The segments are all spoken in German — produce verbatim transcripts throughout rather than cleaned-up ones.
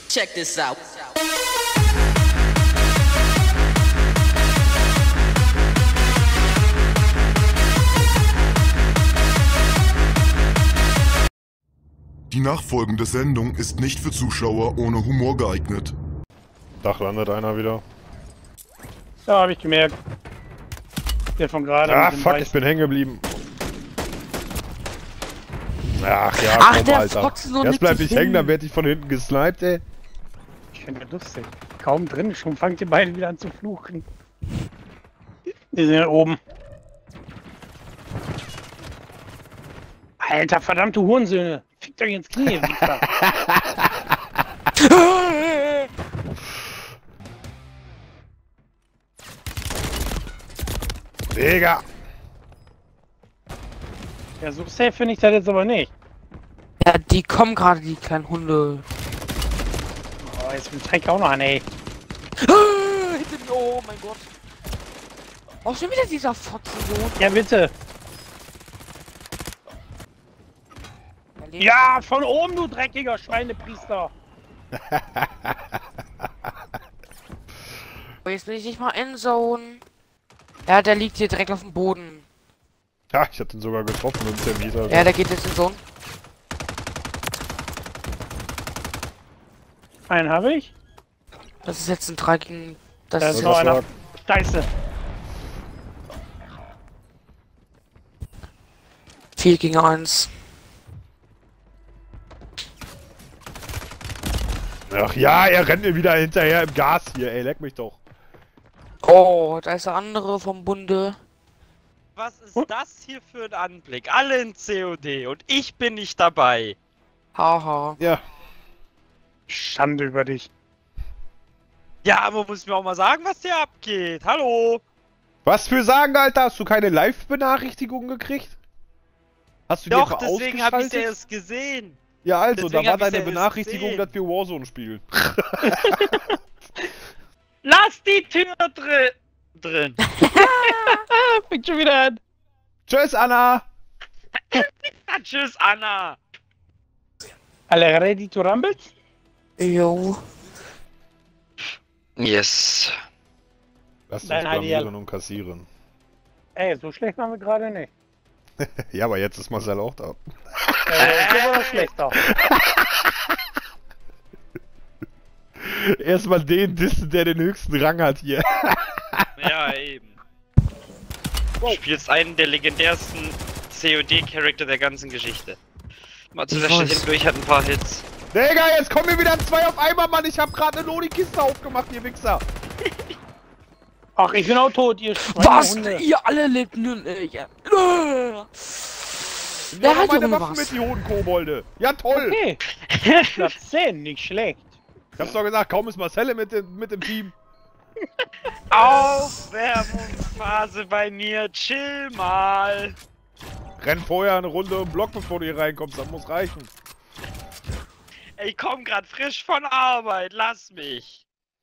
Check this out. Die nachfolgende Sendung ist nicht für Zuschauer ohne Humor geeignet. Dach landet einer wieder. Ja, hab ich gemerkt. Der von gerade. Ah, mit dem fuck, Weiß- ich bin hängen geblieben. Ach ja, Ach, komm, der Alter. Fox so Jetzt bleib ich nützlich hängen, hin. dann werd ich von hinten gesniped, ey. Ich finde das lustig. Kaum drin, schon fangt ihr beide wieder an zu fluchen. Die sind ja oben. Alter, verdammte Hurensöhne. Fickt euch ins Knie, ihr Wichser. Digga! Ja, so safe finde ich das jetzt aber nicht. Ja, die kommen gerade, die kleinen Hunde. Oh, jetzt will Dreck auch noch an, ey. Hinter mir, oh mein Gott. Oh, schon wieder dieser Fotzensohn. Ja, bitte. Ja, von oben, du dreckiger Schweinepriester. Oh, jetzt bin ich nicht mal Endzone. Ja, der liegt hier direkt auf dem Boden. Ja, ich hab den sogar getroffen und der wieder. Ja, der geht jetzt in Zone. Einen habe ich. Das ist jetzt ein drei gegen... Das Da ist ist jetzt... noch einer. Scheiße. vier gegen eins. Ach ja, er rennt mir wieder hinterher im Gas hier, ey, leck mich doch. Oh, da ist der andere vom Bunde. Was ist das hier für ein Anblick? Alle in C O D und ich bin nicht dabei. Haha. Ja. Schande über dich. Ja, aber muss mir auch mal sagen, was hier abgeht. Hallo? Was für sagen, Alter? Hast du keine Live-Benachrichtigung gekriegt? Hast du Doch, die etwa deswegen habe ich ausgeschaltet? ja erst gesehen. Ja, also, deswegen da war hab ich's deine ja erst Benachrichtigung, gesehen. dass wir Warzone spielen. Lass die Tür drin. drin. Fängt schon wieder an. Tschüss, Anna! Ja, tschüss, Anna. Alle ready to rumble? Jo. Yes. Lass uns Nein, Heidi, blamieren und kassieren. Ey, so schlecht waren wir gerade nicht. Ja, aber jetzt ist Marcel auch da. Äh, so war das schlechter. Erstmal den dissen, der den höchsten Rang hat hier. Ja, eben. Du spielst einen der legendärsten C O D-Charakter der ganzen Geschichte. Matsuda Ich steht weiß. hindurch, hat ein paar Hits. Digga, jetzt kommen wir wieder zwei auf einmal, Mann. Ich hab gerade eine Loli-Kiste aufgemacht, ihr Wichser. Ach, ich bin auch tot, ihr Was? Schweinehunde. Ihr alle lebt nur... Äh, ja. Äh. Ja, Wer hat meine Junge Waffen was? mit, die Hodenkobolde. Ja, toll. Okay. Platz zehn, nicht schlecht. Ich hab's doch gesagt, kaum ist Marcelle mit dem, mit dem Team. Aufwärmungsphase bei mir, chill mal. Renn vorher eine Runde im Block, bevor du hier reinkommst, das muss reichen. Ich komm grad frisch von Arbeit, lass mich.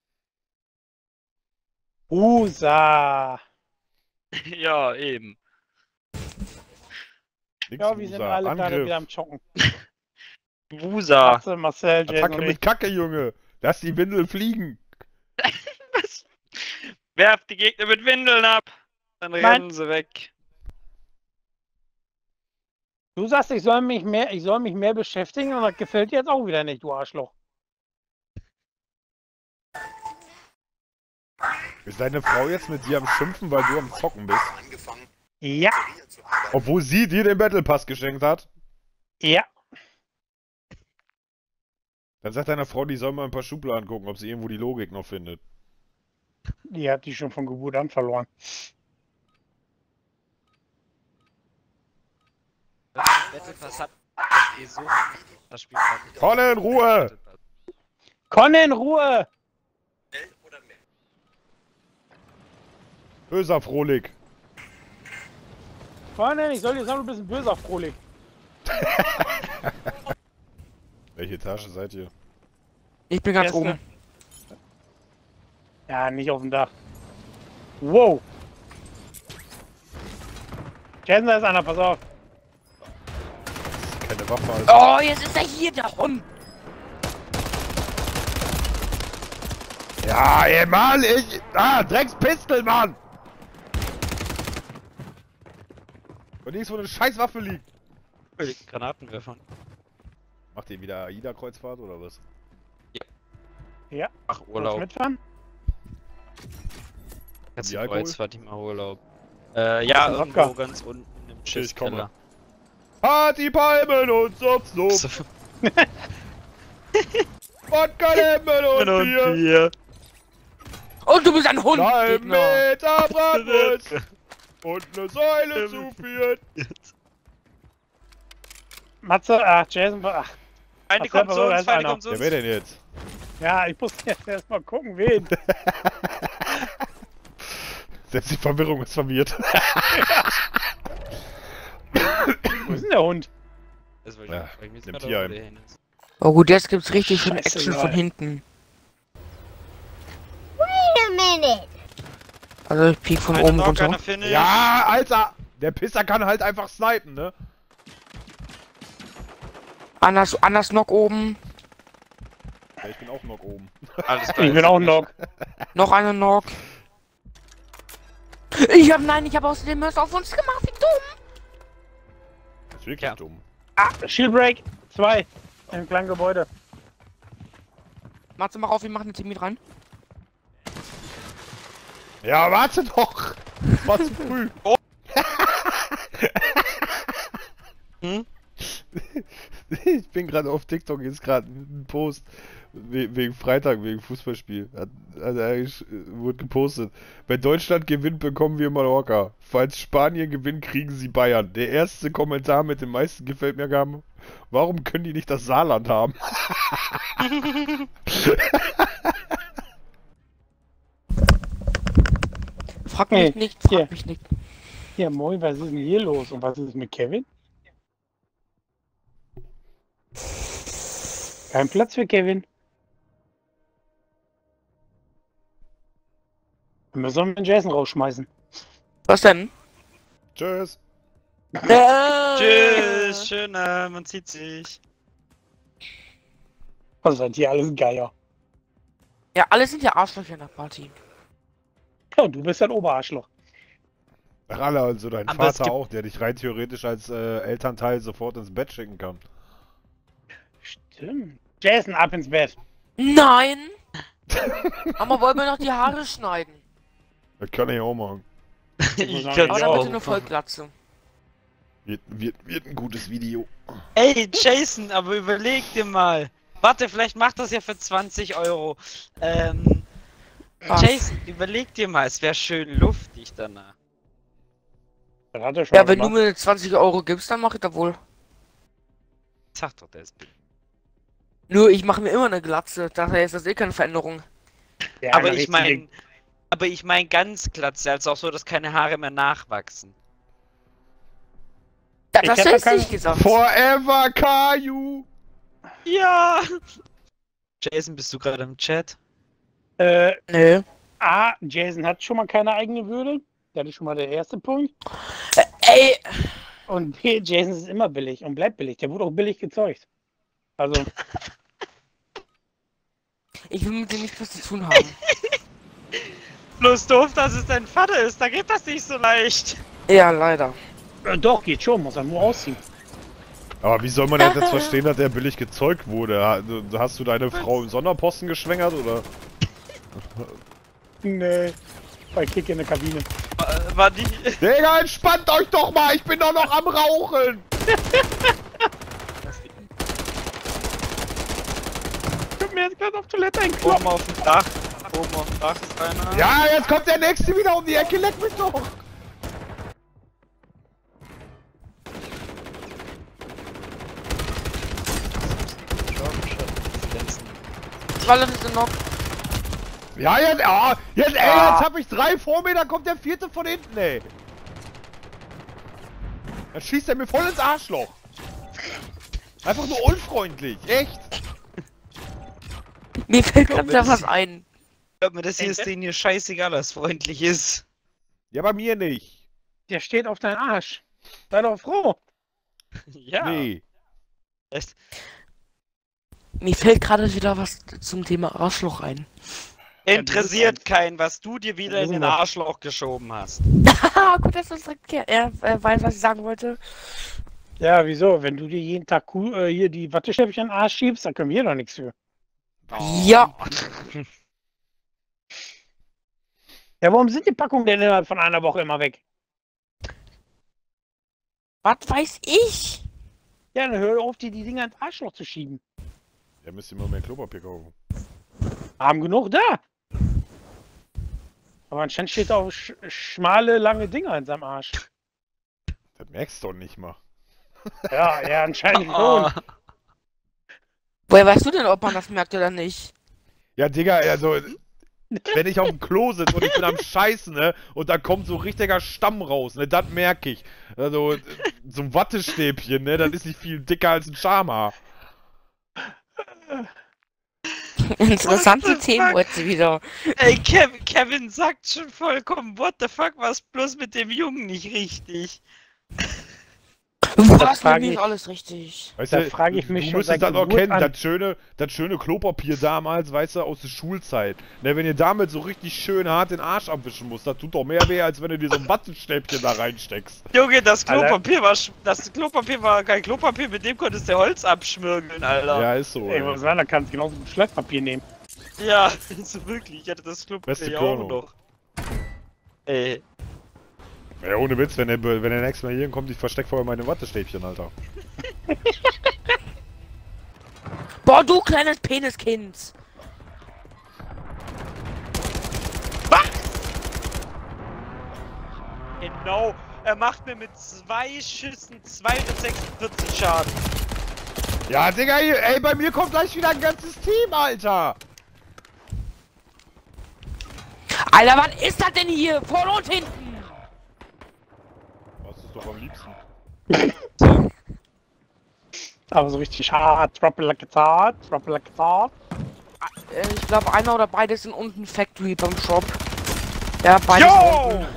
Usa. Ja, eben. Nix Ja, wir sind Usa. alle gerade Angriff. wieder am Chocken. Wusa. Matze, Marcel, Attacke Jerry. mit Kacke, Junge. Lass die Windel fliegen. Was? Werf die Gegner mit Windeln ab. Dann Nein. rennen sie weg. Du sagst, ich soll mich mehr, ich soll mich mehr beschäftigen und das gefällt dir jetzt auch wieder nicht, du Arschloch. Ist deine Frau jetzt mit dir am Schimpfen, weil du am Zocken bist? Ja, Obwohl sie dir den Battle Pass geschenkt hat? ja. Dann sagt deine Frau, die soll mal ein paar Schubladen gucken, ob sie irgendwo die Logik noch findet. Die hat die schon von Geburt an verloren. Battlepass hat eh so. Das Spiel nicht. Conne, in Ruhe! Conne, in Ruhe! Böser Frohlich. Conne, ich soll dir sagen, du bist ein böser Frohlich. Welche Etage seid ihr? Ich bin ganz Erste. oben. Ja, nicht auf dem Dach. Wow! Jason, da ist einer, pass auf. Keine Waffe, Alter. Oh, jetzt ist er hier, der Hund. Ja, ey, Mann, ich... Ah, Dreckspistol, Mann! Und links, wo eine Scheißwaffe liegt. Granatenwerfer. Macht ihr wieder AIDA-Kreuzfahrt oder was? Ja. Ach, Willst du Urlaub. mitfahren? Kannst Wie du Alkohol? Kreuzfahrt, nicht mal Urlaub. Äh, ja, Ist irgendwo locker. ganz unten im Okay, ich komme. Schiffskeller. Partypalmen und Sup, Sup. So. Wodka, Lemon und Bier. Bier. Und du bist ein Hund! Drei Gegner. Meter Bratwurst. Und eine Säule zu viert. Matze, ach, Jason, ach. Feinde Ach, kommt selber zu so, da uns, ist Feinde einer. kommt zu Ja, uns. wer denn jetzt? Ja, ich muss jetzt erstmal gucken, wen. Selbst die Verwirrung ist verwirrt. Wo ist denn der Hund? Das wollte Ja, ich fragen, wie es im gerade Tierheim. wo der hin ist. Oh gut, jetzt gibt's richtig schön Scheiße, Action Leute. von hinten. Wait a minute. Also ich piek von Einer oben Knock, runter. einer Finish. Ja, Alter! Der Pisser kann halt einfach snipen, ne? Anders, anders Knock oben. Ja, ich bin auch noch oben. Alles klar. Ich bin auch ein Knock. Noch eine Knock. Ich hab, nein, ich habe außerdem Mörser auf uns gemacht, wie dumm. Das ist wirklich Ja. dumm. Ah, Shield Break. Zwei. Im kleinen Gebäude. Matze, mach auf, wir machen eine Team mit rein. Ja, warte doch! Das war zu früh. Hm? Ich bin gerade auf TikTok, jetzt gerade ein Post we wegen Freitag, wegen Fußballspiel. Hat, hat eigentlich, äh, wurde gepostet. Wenn Deutschland gewinnt, bekommen wir Mallorca. Falls Spanien gewinnt, kriegen sie Bayern. Der erste Kommentar mit den meisten gefällt mir kam: Warum können die nicht das Saarland haben? Frag Hey, mich nicht, frag hier. mich nicht. Ja, moin, was ist denn hier los? Und was ist mit Kevin? Kein Platz für Kevin. Wir sollen den Jason rausschmeißen. Was denn? Tschüss. Äh, Tschüss, schöner, man sieht sich. Was seid ihr alles Geier? Ja, alle sind ja Arschlöcher in der Party. Ja, und du bist ein Oberarschloch. Ach, alle, also dein Aber es Vater gibt- auch, der dich rein theoretisch als äh, Elternteil sofort ins Bett schicken kann. Stimmt. Jason, ab ins Bett. Nein! Aber wollen wir noch die Haare schneiden? Das kann ich auch machen. Ich sagen, kann's Aber Ja, dann auch. bitte eine Vollglatze. Wird, wird, wird ein gutes Video. Ey, Jason, aber überleg dir mal. Warte, vielleicht macht das ja für zwanzig Euro. Ähm, Was? Jason, überleg dir mal, es wäre schön luftig danach. Das hat er schon Ja, wenn du gemacht. mir zwanzig Euro gibst, dann mach ich das wohl. Sag doch das. Nur, ich mache mir immer eine Glatze. Daher ist das eh keine Veränderung. Ja, Aber eine ich meine, richtige- aber ich meine ganz glatze, also auch so, dass keine Haare mehr nachwachsen. Ja, Ich das hab hast da du kein- nicht gesagt. Forever Caillou! Ja! Jason, bist du gerade im Chat? Äh, Nö. A, Jason hat schon mal keine eigene Würde. Das ist schon mal der erste Punkt. Ey, Und B, Jason ist immer billig und bleibt billig. Der wurde auch billig gezeugt. Also, ich will mit dir nichts was zu tun haben. Bloß doof, dass es dein Vater ist, da geht das nicht so leicht. Ja, leider. äh, doch, geht schon, muss er nur ausziehen. Aber wie soll man denn jetzt verstehen, dass der billig gezeugt wurde? Ha- du- Hast du deine Frau im Sonderposten geschwängert oder? Nee. Bei Kick in der Kabine. War, war die. Digga, entspannt euch doch mal! Ich bin doch noch am Rauchen! Ich hab mir jetzt gerade auf Toilette eingeklopft. Oben auf dem Dach. Oben auf dem Dach ist einer. Ja, jetzt kommt der nächste wieder um die Ecke, leck mich doch! Zwei Leute sind noch. Ja, jetzt, ah, jetzt, ey, Ah. jetzt hab ich drei vor mir, dann kommt der vierte von hinten, ey! Dann schießt er mir voll ins Arschloch! Einfach nur unfreundlich, echt! Mir fällt Komm, gerade wieder das- was ein. Ich glaub mir, das hier ist denen hier scheißegal, dass es freundlich ist. Ja, bei mir nicht. Der steht auf deinen Arsch. Sei doch froh. Ja. Nee. Echt? Mir fällt gerade wieder was zum Thema Arschloch ein. Interessiert keinen, was du dir wieder in wissen den wir. Arschloch geschoben hast. Haha, gut, dass du es direkt er er weiß, was ich sagen wollte. Ja, wieso? Wenn du dir jeden Tag Kuh, äh, hier die Wattestäbchen in den Arsch schiebst, dann können wir doch nichts für. Ja. Ja, warum sind die Packungen denn innerhalb von einer Woche immer weg? Was weiß ich? Ja, dann hör auf, dir die Dinger ins Arschloch zu schieben. Ja, müsst ihr mal mehr Klopapier kaufen. Haben genug da. Aber anscheinend steht auch sch schmale, lange Dinger in seinem Arsch. Das merkst du doch nicht mal. Ja, ja, anscheinend Oh. schon. Woher weißt du denn, ob man das merkt oder nicht? Ja, Digga, also, wenn ich auf dem Klo sitze und ich bin am Scheißen, ne, und da kommt so richtiger Stamm raus, ne, das merke ich. Also, so ein Wattestäbchen, ne, das ist nicht viel dicker als ein Schamhaar. Interessante What the Themen fuck? heute wieder. Ey, Kevin, Kevin sagt schon vollkommen, what the fuck, was bloß mit dem Jungen nicht richtig? Was frag nämlich ich- alles richtig. Weißt Da du, frage ich mich du schon müsstest seit das auch Geburt kennen, an. das schöne, das schöne Klopapier damals, weißt du, aus der Schulzeit. Ne, wenn ihr damit so richtig schön hart den Arsch abwischen musst, das tut doch mehr weh, als wenn du dir so ein Wattestäbchen da reinsteckst. Junge, das Alter. Klopapier war, sch- das Klopapier war kein Klopapier, mit dem konntest du Holz abschmirgeln, Alter. Ja, ist so. Ey, ey. was sagen, da kannst du genauso gut Schleifpapier nehmen. Ja, also wirklich, ich hatte das Klopapier Beste ja auch Körnung. noch. Ey, Ja, ohne Witz, wenn der, wenn der nächste Mal hier kommt, ich versteck vorher meine Wattestäbchen, Alter. Boah, du kleines Peniskind. genau, er macht mir mit zwei Schüssen zweihundertsechsundvierzig Schaden. Ja, Digga, hier, ey, bei mir kommt gleich wieder ein ganzes Team, Alter! Alter, was ist das denn hier? Vorne und hinten. Was ist doch am liebsten? Aber so richtig hart, drop it like it's hot, drop it like it's hot. Äh, Ich glaube, einer oder beide sind unten Factory beim Shop. Ja, beide sind Yo! unten.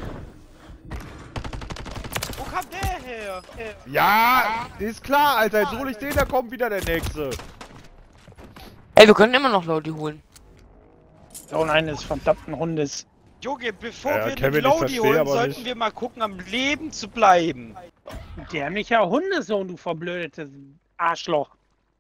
Wo kam der her? Äh, Ja, ist klar, Alter, jetzt hol ich den, da kommt wieder der nächste. Ey, wir können immer noch Leute holen. Sohn eines verdammten Hundes. Junge, bevor Ja, wir Kevin, den ich Lodi versteh holen, aber sollten nicht. wir mal gucken, am Leben zu bleiben. Der mich ja Hundesohn, du verblödetes Arschloch.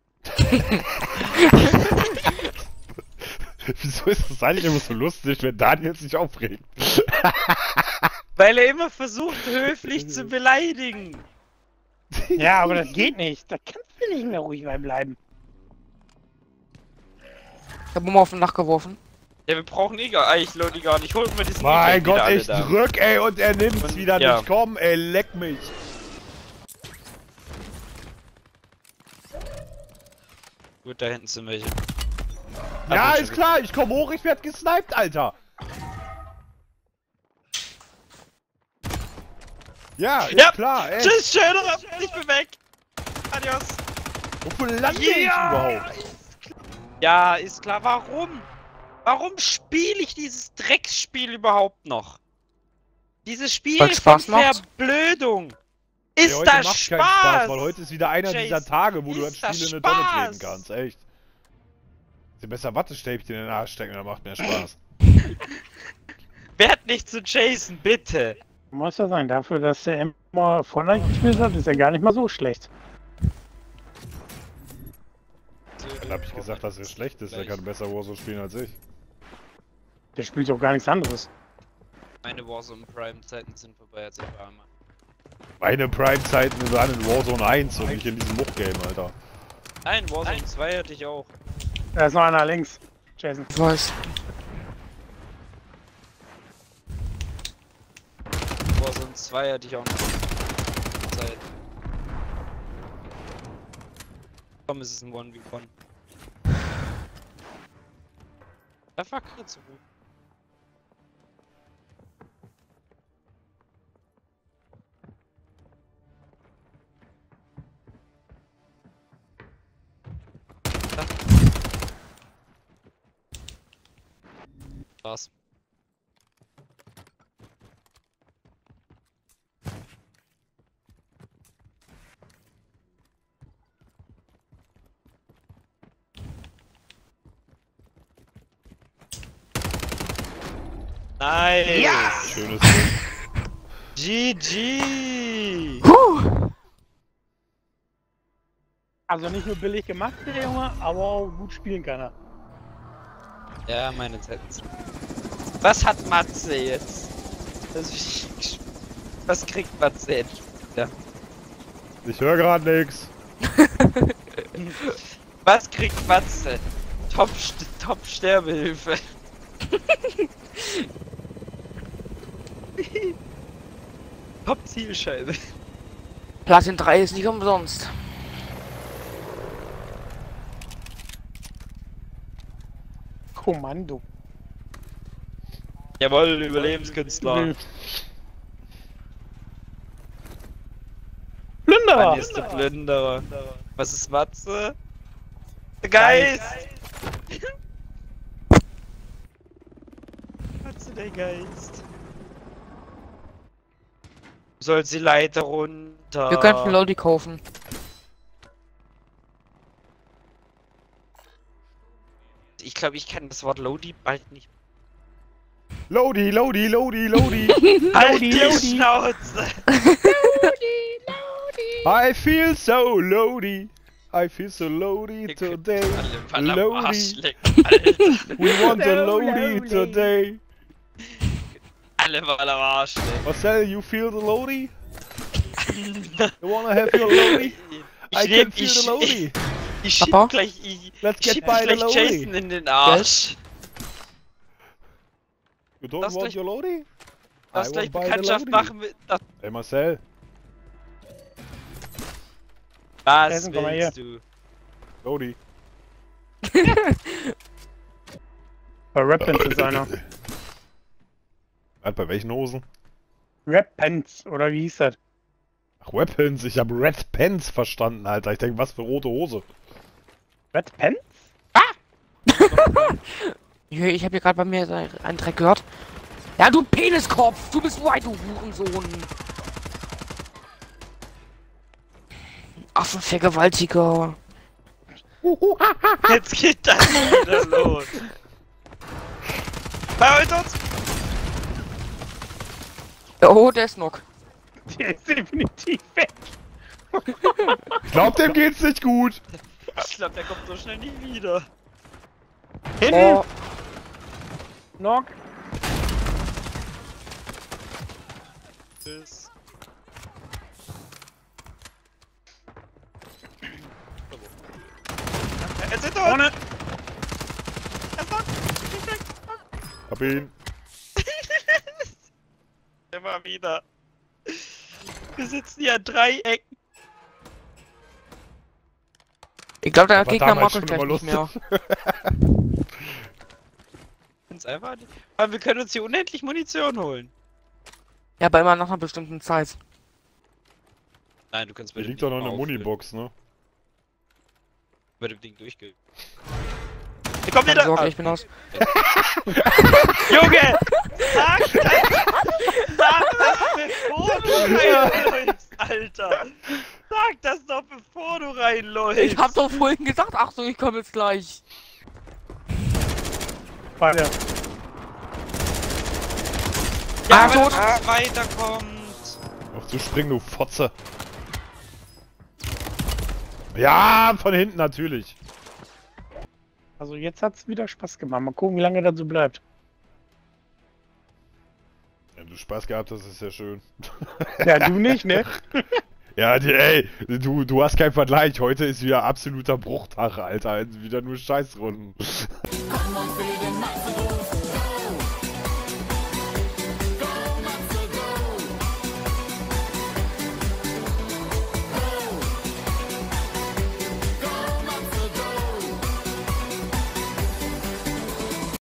Wieso ist das eigentlich immer so lustig, wenn Daniel sich aufregt? Weil er immer versucht, höflich zu beleidigen. Ja, aber das geht nicht. Da kannst du nicht mehr ruhig bei bleiben. Ich hab Bombe auf den Dach geworfen. Ja, wir brauchen eh gar, eigentlich Leute gar nicht. Holt mir diesen Mein Effekt wieder Gott, alle ich da. drück, ey, und er nimmt's Und- wieder ja. nicht. Komm, ey, leck mich. Gut, da hinten sind welche. Ja, Aber ist klar, ich komm hoch, ich werd gesniped, Alter. Ja, ist Ja, klar, ey. Tschüss, schöner, ich bin weg. Adios. Wofür lande ich überhaupt? Ja, ist klar. Warum? Warum spiele ich dieses Drecksspiel überhaupt noch? Dieses Spiel Weil's von Spaß macht? Verblödung. Ey, Ist heute das macht's Spaß? keinen Spaß, weil heute ist wieder einer Chase, dieser Tage, wo du das ist das Spiel in eine Tonne Spaß? treten kannst, echt. Dir besser Wattestäbchen in den Arsch stecken, dann macht mehr Spaß. Werd nicht zu Jason, bitte. Muss ja sein, dafür, dass er immer Fortnite gespielt hat, ist er gar nicht mal so schlecht. Dann hab ich gesagt, dass er schlecht ist, er kann besser Warzone spielen als ich. Der spielt doch gar nichts anderes. Meine Warzone Prime-Zeiten sind vorbei, als ich war. Mann. Meine Prime-Zeiten waren in Warzone eins und nicht in diesem Muck-Game, Alter. Nein, Warzone zwei hatte ich auch. Da ist noch einer links. Jason. Ich weiß. Warzone zwei hatte ich auch noch. Zeit. Komm, es ist ein one v one. Da fuck nicht so gut. Krass. Nice! Ja! Schönes Ding. G G! Puh. Also nicht nur billig gemacht, der Junge, aber auch gut spielen kann er. Ja, meine Zeit. Was hat Matze jetzt? Das ist, was kriegt Matze jetzt? Ja. Ich höre gerade nix. Was kriegt Matze? Top, Top Sterbehilfe. Top Zielscheibe. Platin drei ist nicht umsonst. Kommando. Jawohl, Überlebenskünstler. Plünderer! Mann, ist der Plünderer. Was ist Matze? Der Geist! Matze, der Geist. Soll sie Leiter runter? Wir könnten Lodi kaufen. Ich glaube, ich kann das Wort Lodi bald nicht. Lodi, Lodi, Lodi, Lodi. Halt die Schnauze! I feel so Lodi. I feel so Lodi today. Alle Lodi. Arschlecken, Alter. We want a Lodi today. Alle mal am Arsch lecken. Marcel, you feel the Lodi? You wanna have your Lodi? I nehm- can feel ich- the Lodi. Ich schieb Papa? gleich, ich, Let's ich get schieb by the gleich Lodi. Jason in den Arsch. You don't Lass want gleich- your Lodi? Lass I gleich want buy the Bekanntschaft Lodi. machen mit. Das, Hey Marcel, was Jason, komm mal willst du? Lodi. Bei Rap-Pants ist einer. Halt, bei welchen Hosen? Rap-Pants, oder wie hieß das? Ach, Weapons, ich hab Red Pants verstanden, Alter. Ich denk, was für rote Hose. Rap-Pants? Ich, ich habe hier gerade bei mir so einen Dreck gehört. Ja, du Peniskopf! Du bist white, du Hurensohn! Affenvergewaltiger! Jetzt geht das wieder los. Bei uns! Oh, der ist noch. Der ist definitiv weg. Ich glaub, dem geht's nicht gut. Ich glaube, der kommt so schnell nicht wieder. Hinten! Oh, Knock! Tschüss. Er ist hinter uns! Vorne! Er ist da! Nicht weg! Hab ihn. Immer wieder. Wir sitzen hier an Dreiecken. ich glaube, der War Gegner damals mag schon uns gleich immer nicht mehr. Uns einfach nicht. Aber wir können uns hier unendlich Munition holen. Ja, aber immer nach einer bestimmten Zeit. Nein, du kannst bei Hier dem liegt doch noch Ding eine auffüllen. Munibox, ne? Bei dem Ding durchgehen. Hier kommt Keine wieder! Sorge, Ah, ich bin aus. Junge! Sag das! Sag das, bevor du reinläufst, Alter! Sag das doch, bevor du reinläufst! Ich hab doch vorhin gesagt, ach so, ich komme jetzt gleich. Weiter. Ja, Ah, wenn tot. es weiterkommt! Auf zu springen, du Fotze. Ja, von hinten natürlich. Also jetzt hat's wieder Spaß gemacht. Mal gucken, wie lange das so bleibt. Wenn du Spaß gehabt hast, ist ja schön. Ja, du nicht, ne? Ja, die, ey, du, du hast keinen Vergleich. Heute ist wieder absoluter Bruchtag, Alter. Wieder nur Scheißrunden. Come on, Freedom.